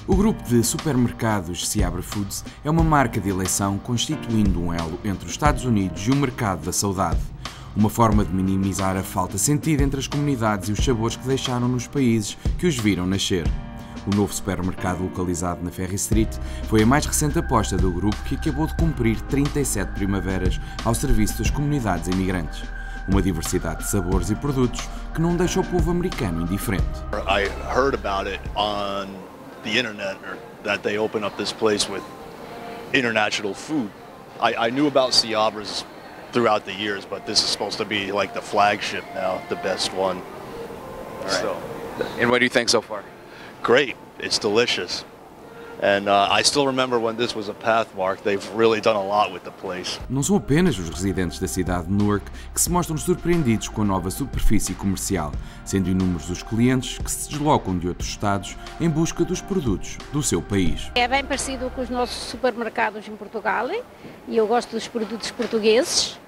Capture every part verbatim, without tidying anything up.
O grupo de supermercados Seabra Foods é uma marca de eleição constituindo um elo entre os Estados Unidos e o mercado da saudade. Uma forma de minimizar a falta sentida entre as comunidades e os sabores que deixaram nos países que os viram nascer. O novo supermercado localizado na Ferry Street foi a mais recente aposta do grupo, que acabou de cumprir trinta e sete primaveras ao serviço das comunidades imigrantes. Uma diversidade de sabores e produtos que não deixa o povo americano indiferente. I heard about it on the internet, or that they open up this place with international food. I, I knew about Seabras throughout the years, but this is supposed to be like the flagship now, the best one. All right. So, and what do you think so far? great, it's delicious. And uh, I still remember when this was a Pathmark. They've really done a lot with the place. Não são apenas os residentes da cidade de Newark que se mostram surpreendidos com a nova superfície comercial, sendo inúmeros os clientes que se deslocam de outros estados em busca dos produtos do seu país. É bem parecido com os nossos supermercados em Portugal e eu gosto dos produtos portugueses.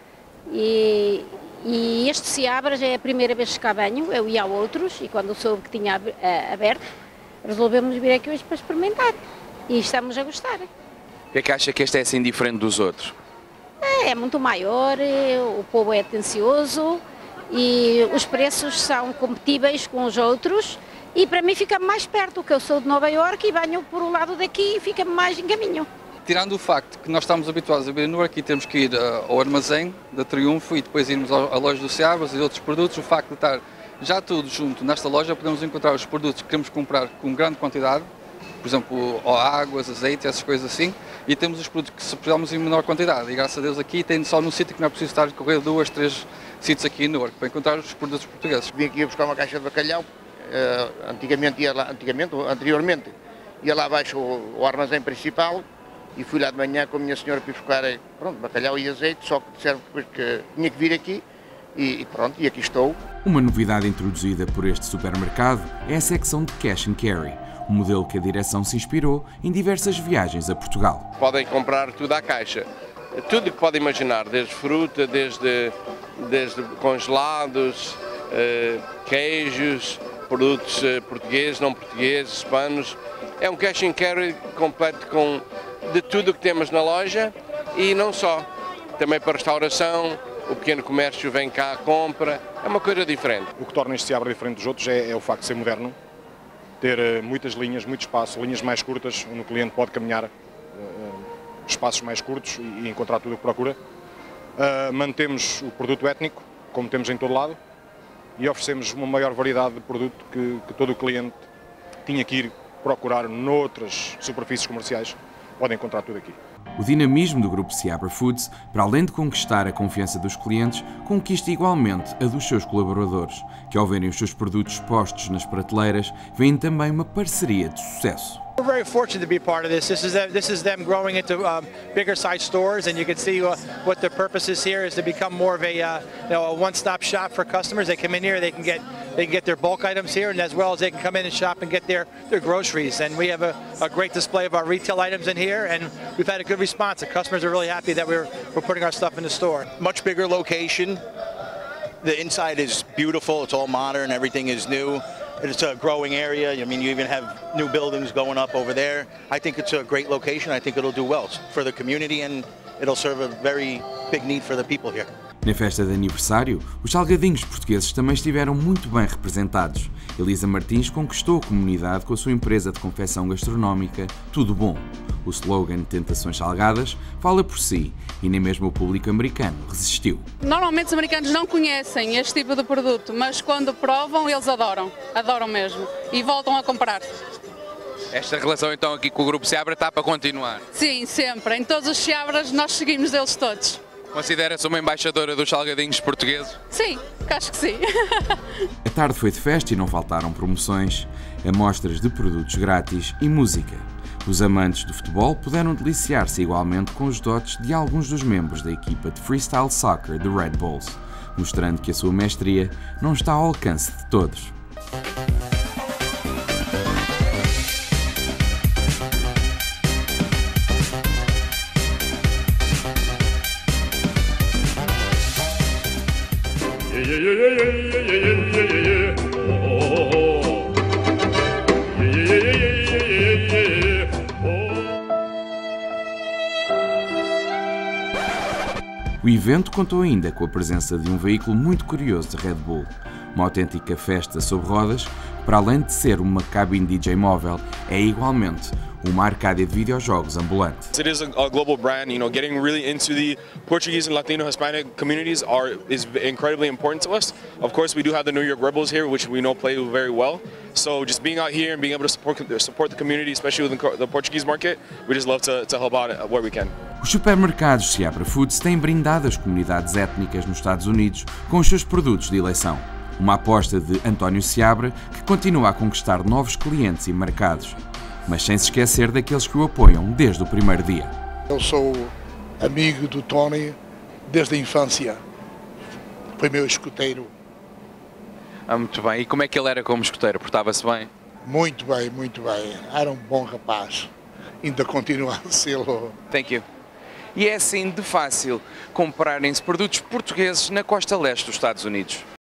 E, e este Seabras é a primeira vez que cá venho, eu ia a outros e quando soube que tinha aberto, resolvemos vir aqui hoje para experimentar e estamos a gostar. O que é que acha que este é assim diferente dos outros? É, é muito maior, o povo é atencioso e os preços são compatíveis com os outros e para mim fica mais perto, que eu sou de Nova Iorque e venho por o lado daqui e fica mais em caminho. Tirando o facto que nós estamos habituados a ver no Newark e temos que ir ao armazém da Triunfo e depois irmos à loja do Seabras e outros produtos, o facto de estar já tudo junto nesta loja, podemos encontrar os produtos que queremos comprar com grande quantidade, por exemplo, águas, azeite, essas coisas assim, e temos os produtos que precisamos em menor quantidade. E graças a Deus aqui tem só num sítio que não é preciso estar a correr duas, três sítios aqui no Newark para encontrar os produtos portugueses. Vim aqui a buscar uma caixa de bacalhau, uh, antigamente ia lá, antigamente, anteriormente, ia lá abaixo ao, ao armazém principal e fui lá de manhã com a minha senhora para buscar pronto, bacalhau e azeite, só que disseram depois que tinha que vir aqui. E pronto, e aqui estou. Uma novidade introduzida por este supermercado é a secção de Cash and Carry, um modelo que a direção se inspirou em diversas viagens a Portugal. Podem comprar tudo à caixa, tudo que podem imaginar, desde fruta, desde, desde congelados, queijos, produtos portugueses, não portugueses, hispanos. É um Cash and Carry completo com de tudo o que temos na loja e não só, também para restauração. O pequeno comércio vem cá, compra, é uma coisa diferente. O que torna este Seabra diferente dos outros é, é o facto de ser moderno, ter uh, muitas linhas, muito espaço, linhas mais curtas, onde o cliente pode caminhar uh, espaços mais curtos e, e encontrar tudo o que procura. Uh, mantemos o produto étnico, como temos em todo lado, e oferecemos uma maior variedade de produto que, que todo o cliente tinha que ir procurar noutras superfícies comerciais, pode encontrar tudo aqui. O dinamismo do grupo Seabra Foods, para além de conquistar a confiança dos clientes, conquista igualmente a dos seus colaboradores, que ao verem os seus produtos postos nas prateleiras, veem também uma parceria de sucesso. We're very fortunate to be part of this. This is them, this is them growing into um, bigger size stores, and you can see uh, what their purpose is here is to become more of a, uh, you know, a one-stop shop for customers. They come in here, they can get they can get their bulk items here, and as well as they can come in and shop and get their their groceries. And we have a, a great display of our retail items in here, and we've had a good response. The customers are really happy that we're we're putting our stuff in the store. Much bigger location. The inside is beautiful. It's all modern. Everything is new. It's a growing area. I mean, you even have new buildings going up over there. I think it's a great location. I think it'll do well for the community and it'll serve a very big need for the people here. Na festa de aniversário, os salgadinhos portugueses também estiveram muito bem representados. Elisa Martins conquistou a comunidade com a sua empresa de confecção gastronómica Tudo Bom. O slogan Tentações Salgadas fala por si e nem mesmo o público americano resistiu. Normalmente os americanos não conhecem este tipo de produto, mas quando provam eles adoram, adoram mesmo e voltam a comprar. Esta relação então aqui com o grupo Seabra está para continuar? Sim, sempre. Em todos os Seabras nós seguimos deles todos. Considera-se uma embaixadora dos salgadinhos portugueses? Sim, acho que sim. A tarde foi de festa e não faltaram promoções, amostras de produtos grátis e música. Os amantes do futebol puderam deliciar-se igualmente com os dotes de alguns dos membros da equipa de freestyle soccer de Red Bulls, mostrando que a sua mestria não está ao alcance de todos. Yeah, yeah, yeah, yeah, yeah, yeah, yeah, yeah, yeah. Oh, oh, oh. Yeah, yeah, yeah, yeah, yeah, yeah, yeah. evento contou ainda com a presença de um veículo muito curioso de Red Bull, uma autêntica festa sobre rodas, que para além de ser uma cabine D J móvel, é igualmente uma arcádia de videojogos ambulante. It is a global brand, you know, getting really into the Portuguese and Latino Hispanic communities are is incredibly important to us. Of course, we do have the New York Rebels here, which we know play very well. So just being out here and being able to support support the community, especially with the Portuguese market, we just love to to help out where we can. Os supermercados Seabra Foods têm brindado as comunidades étnicas nos Estados Unidos com os seus produtos de eleição. Uma aposta de António Seabra que continua a conquistar novos clientes e mercados, mas sem se esquecer daqueles que o apoiam desde o primeiro dia. Eu sou amigo do Tony desde a infância. Foi meu escoteiro. Ah, muito bem. E como é que ele era como escoteiro? Portava-se bem? Muito bem, muito bem. Era um bom rapaz. Ainda continua a ser-lo. Thank you. E é assim de fácil comprarem-se produtos portugueses na costa leste dos Estados Unidos.